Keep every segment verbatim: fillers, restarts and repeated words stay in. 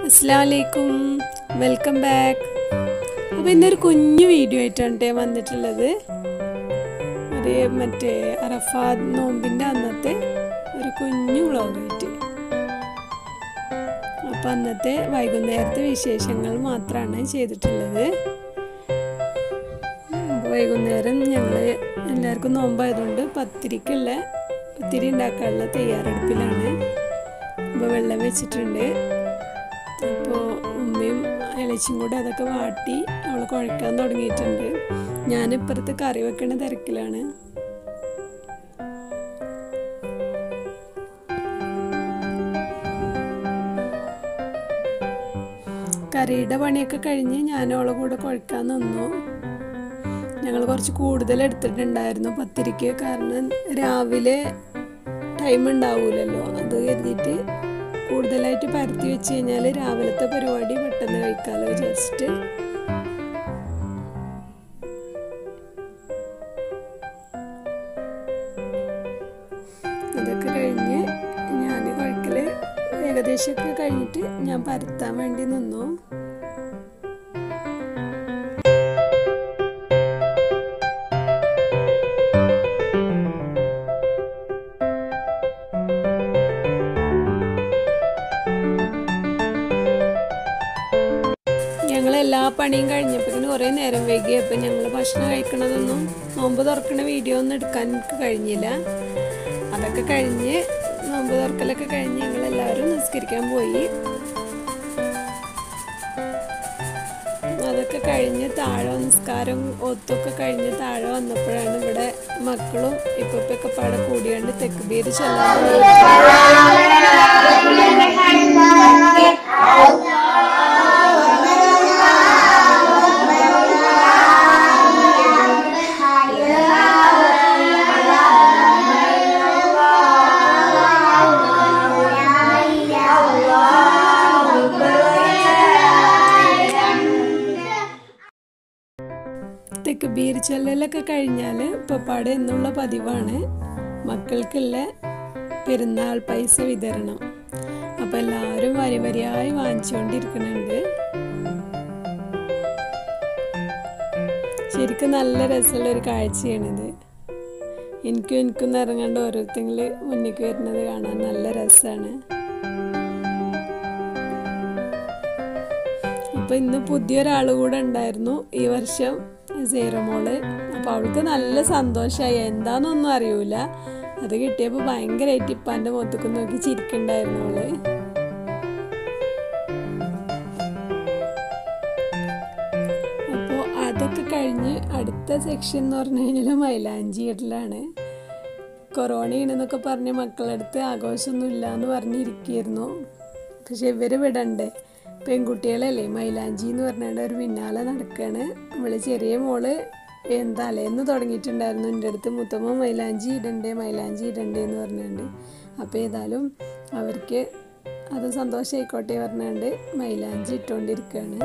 അസ്സലാമലൈക്കും, welcome back. അപ്പോൾ ഇന്നൊരു കുഞ്ഞു വീഡിയോ ആയിട്ടാണ് ഞാൻ വന്നിട്ടുള്ളത്. ഒരു മറ്റേ അറഫാത് നോമ്പിൻ്റെ അന്നത്തെ ഒരു കുഞ്ഞു വ്ളോഗായിട്ട്. അപ്പോൾ അന്നത്തെ വൈകുന്നേരത്തെ വിശേഷങ്ങൾ മാത്രമാണ് ചെയ്തിട്ടുള്ളത്. വൈകുന്നേരം ഞങ്ങൾ എല്ലാവർക്കും നോമ്പായതുകൊണ്ട് പത്തിരിക്കുള്ള പത്തിരി ഉണ്ടാക്കാനുള്ള തയ്യാറെടുപ്പിലാണ്. അപ്പോൾ വെള്ളം വെച്ചിട്ടുണ്ട്. അപ്പോൾ ഉമ്മയും ഇളച്ചിയും കൂടെ അതൊക്കെ വാട്ടി അവൾ കുഴക്കാൻ തുടങ്ങിയിട്ടുണ്ട്. ഞാനിപ്പുറത്ത് കറി വെക്കുന്ന തിരക്കിലാണ്. കറിയുടെ പണിയൊക്കെ കഴിഞ്ഞ് ഞാൻ അവളെ കൂടെ കുഴക്കാൻ നിന്നു. ഞങ്ങൾ കുറച്ച് കൂടുതൽ എടുത്തിട്ടുണ്ടായിരുന്നു പത്തിരിക്ക്. കാരണം രാവിലെ ടൈം ഉണ്ടാവില്ലല്ലോ, അത് കരുതിയിട്ട് കൂടുതലായിട്ട് പരത്തി വെച്ച് കഴിഞ്ഞാൽ രാവിലത്തെ പരിപാടി പെട്ടെന്ന് കഴിക്കാമല്ലോ വിചാരിച്ചിട്ട്. അതൊക്കെ കഴിഞ്ഞ് ഞാൻ കുഴക്കൽ ഏകദേശമൊക്കെ കഴിഞ്ഞിട്ട് ഞാൻ പരത്താൻ വേണ്ടി നിന്നു. എല്ലാ പണിയും കഴിഞ്ഞപ്പോഴത്തേന് കുറേ നേരം വൈകി. അപ്പം ഞങ്ങൾ ഭക്ഷണം കഴിക്കണതൊന്നും നോമ്പ് തുറക്കണ വീഡിയോ ഒന്നും എടുക്കാൻ എനിക്ക് കഴിഞ്ഞില്ല. അതൊക്കെ കഴിഞ്ഞ് നോമ്പ് തുറക്കലൊക്കെ കഴിഞ്ഞ് ഞങ്ങളെല്ലാവരും നിസ്കരിക്കാൻ പോയി. അതൊക്കെ കഴിഞ്ഞ് താഴെ നിസ്കാരം ഒത്തൊക്കെ കഴിഞ്ഞ് താഴെ വന്നപ്പോഴാണ് ഇവിടെ മക്കളും ഇപ്പൊക്കെ പാടെ കൂടിയാണ്ട് തെക്കുബീർ ചെല്ലാൻ തെക്കുബീർ ചെല്ലലൊക്കെ കഴിഞ്ഞാൽ പപ്പാടെ എന്നുള്ള പതിവാണ് മക്കൾക്കുള്ള പെരുന്നാൾ പൈസ വിതരണം. അപ്പം എല്ലാവരും വരി വരിയായി വാങ്ങിച്ചുകൊണ്ടിരിക്കുന്നുണ്ട്. ശരിക്കും നല്ല രസമുള്ളൊരു കാഴ്ചയാണിത്. എനിക്കും എനിക്കും ഇറങ്ങാണ്ട് ഓരോരുത്തങ്ങൾ മുന്നിലേക്ക് വരുന്നത് കാണാൻ നല്ല രസമാണ്. അപ്പം ഇന്ന് പുതിയൊരാൾ കൂടെ ഉണ്ടായിരുന്നു ഈ വർഷം, സീറോ മോള്. അപ്പോൾ അവൾക്ക് നല്ല സന്തോഷമായി. എന്താണെന്നൊന്നും അറിയൂല. അത് കിട്ടിയപ്പോൾ ഭയങ്കരമായിട്ട് ഇപ്പാൻ്റെ മുഖത്തേക്ക് നോക്കി ചിരിക്കണ്ടായിരുന്നു അവള്. അപ്പോൾ അതൊക്കെ കഴിഞ്ഞ് അടുത്ത സെക്ഷൻ എന്ന് പറഞ്ഞു കഴിഞ്ഞാൽ മൈലാഞ്ചി ഇടലാണ്. കൊറോണയാണെന്നൊക്കെ പറഞ്ഞ് മക്കളടുത്ത് ആഘോഷമൊന്നും ഇല്ല എന്ന് പറഞ്ഞിരിക്കുകയായിരുന്നു. പക്ഷെ ഇവർ വിടണ്ടേ, പെൺകുട്ടികളല്ലേ, മൈലാഞ്ചി എന്ന് പറഞ്ഞാൽ ഒരു പിന്നാലെ നടക്കുകയാണ്. ഇവള് ചെറിയ മോള് തലേന്ന് തുടങ്ങിയിട്ടുണ്ടായിരുന്നു എൻ്റെ അടുത്ത്, മുത്തമ്മ മൈലാഞ്ചി ഇടണ്ടേ മൈലാഞ്ചി ഇടണ്ടേ എന്ന് പറഞ്ഞുകൊണ്ട്. അപ്പോൾ ഏതായാലും അവർക്ക് അത് സന്തോഷമായിക്കോട്ടെ പറഞ്ഞുകൊണ്ട് മൈലാഞ്ചി ഇട്ടുകൊണ്ടിരിക്കുകയാണ്.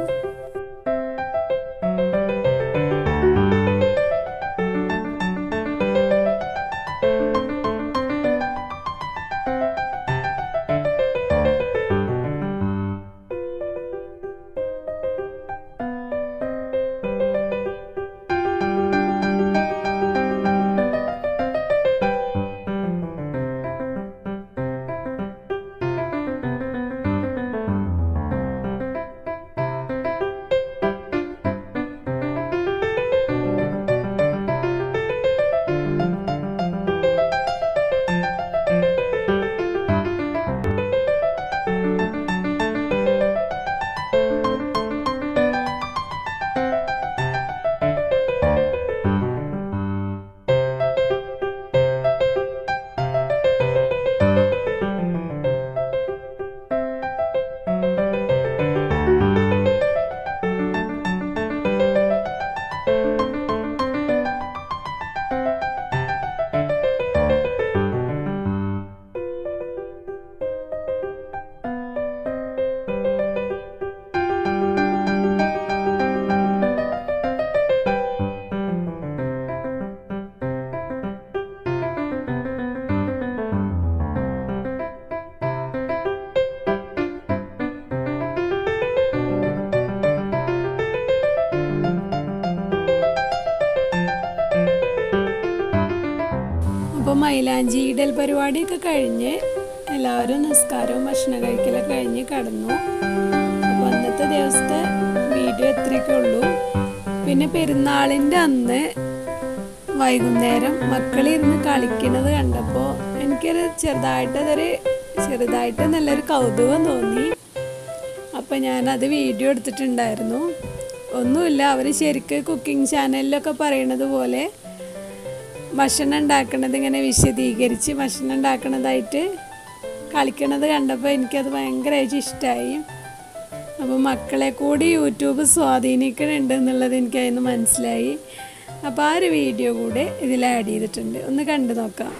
മൈലാഞ്ചി ഇടൽ പരിപാടിയൊക്കെ കഴിഞ്ഞ് എല്ലാവരും നിസ്കാരവും ഭക്ഷണം കഴിക്കലൊക്കെ കഴിഞ്ഞ് കടന്നു. അപ്പോൾ അന്നത്തെ ദിവസത്തെ വീഡിയോ ഇത്രയൊക്കെ ഉള്ളൂ. പിന്നെ പെരുന്നാളിൻ്റെ അന്ന് വൈകുന്നേരം മക്കളിരുന്ന് കളിക്കുന്നത് കണ്ടപ്പോൾ എനിക്കൊരു ചെറുതായിട്ടതൊരു ചെറുതായിട്ട് നല്ലൊരു കൗതുകം തോന്നി. അപ്പം ഞാനത് വീഡിയോ എടുത്തിട്ടുണ്ടായിരുന്നു. ഒന്നുമില്ല, അവർ ശരിക്കും കുക്കിംഗ് ചാനലിലൊക്കെ പറയണത് പോലെ ഭക്ഷണം ഉണ്ടാക്കണത് ഇങ്ങനെ വിശദീകരിച്ച് ഭക്ഷണം ഉണ്ടാക്കണതായിട്ട് കളിക്കണത് കണ്ടപ്പോൾ എനിക്കത് ഭയങ്കരമായിട്ട് ഇഷ്ടമായി. അപ്പോൾ മക്കളെ കൂടി യൂട്യൂബ് സ്വാധീനിക്കുന്നുണ്ട് എന്നുള്ളത് എനിക്കതിന് മനസ്സിലായി. അപ്പോൾ ആ ഒരു വീഡിയോ കൂടെ ഇതിൽ ആഡ് ചെയ്തിട്ടുണ്ട്, ഒന്ന് കണ്ടു നോക്കാം.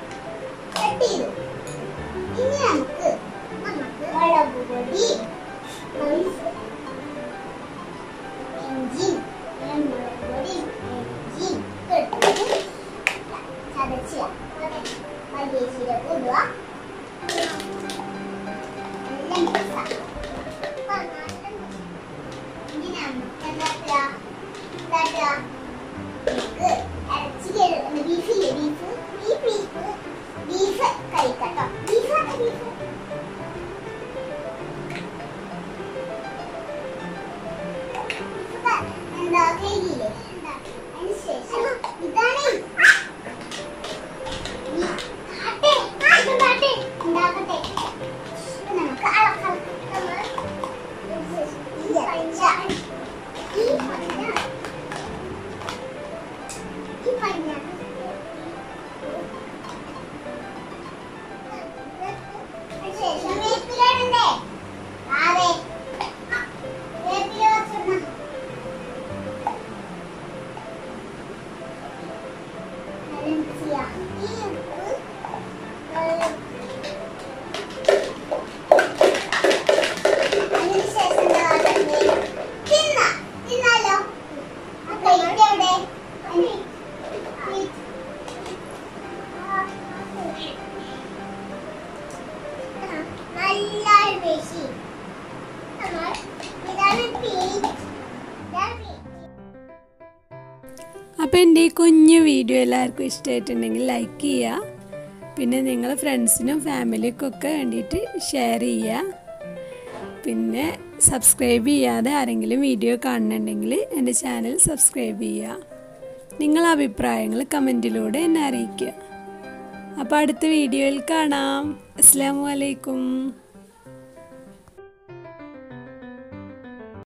അപ്പോൾ എൻ്റെ ഈ കുഞ്ഞു വീഡിയോ എല്ലാവർക്കും ഇഷ്ടമായിട്ടുണ്ടെങ്കിൽ ലൈക്ക് ചെയ്യുക. പിന്നെ നിങ്ങൾ ഫ്രണ്ട്സിനും ഫാമിലിക്കൊക്കെ വേണ്ടിയിട്ട് ഷെയർ ചെയ്യുക. പിന്നെ സബ്സ്ക്രൈബ് ചെയ്യാതെ ആരെങ്കിലും വീഡിയോ കാണുന്നുണ്ടെങ്കിൽ എൻ്റെ ചാനൽ സബ്സ്ക്രൈബ് ചെയ്യുക. നിങ്ങളുടെ അഭിപ്രായങ്ങൾ കമൻറ്റിലൂടെ എന്നെ അറിയിക്കുക. അപ്പോൾ അടുത്ത വീഡിയോയിൽ കാണാം. അസ്സലാമു അലൈക്കും.